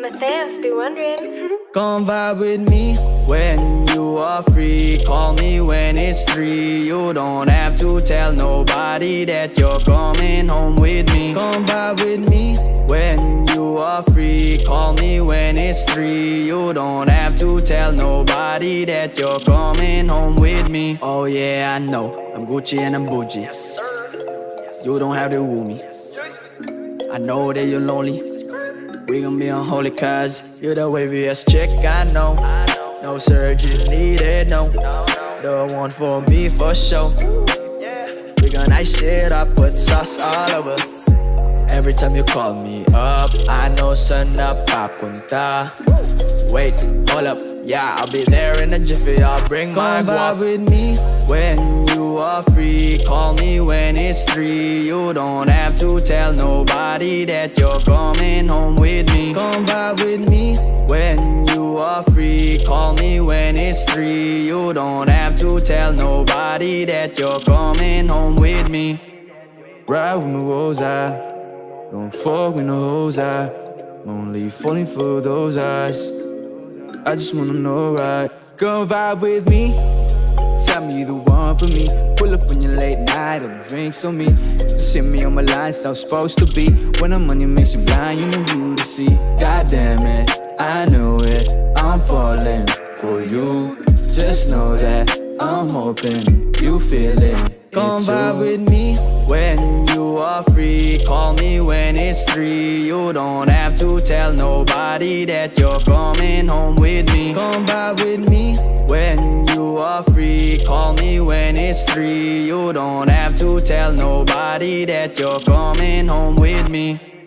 The fans be wondering. Come vibe with me when you are free. Call me when it's 3. You don't have to tell nobody that you're coming home with me. Come vibe with me when you are free. Call me when it's 3. You don't have to tell nobody that you're coming home with me. Oh yeah, I know, I'm Gucci and I'm bougie. You don't have to woo me. I know that you're lonely. We gon' be unholy cause you're the waviest chick I know. No surgery needed, no. The one for me for sure. We gon' ice shit up, put sauce all over. Every time you call me up, I know sun up, papunta. Wait, hold up, yeah, I'll be there in a jiffy. I'll bring my vibe with me when you are free. Call me when it's 3. You don't have to tell nobody that you're coming home with me. Come vibe with me when you are free. Call me when it's 3. You don't have to tell nobody that you're coming home with me. Ride with my woes, I don't fuck with no hoes, I'm only falling for those eyes. I just wanna know right. Come vibe with me, tell me you the one for me. Pull up on your late night, all the drinks on me. Just hit me on my lines, how it's supposed to be. When the money makes you blind, you know who to see. God damn it, I know it, I'm falling for you. Just know that I'm hoping you feel it. Come vibe with me when you are free. Call me when it's 3. You don't have to tell nobody that you're coming home with me. Come vibe with me when you are free. Call me when it's 3. You don't have to tell nobody that you're coming home with me.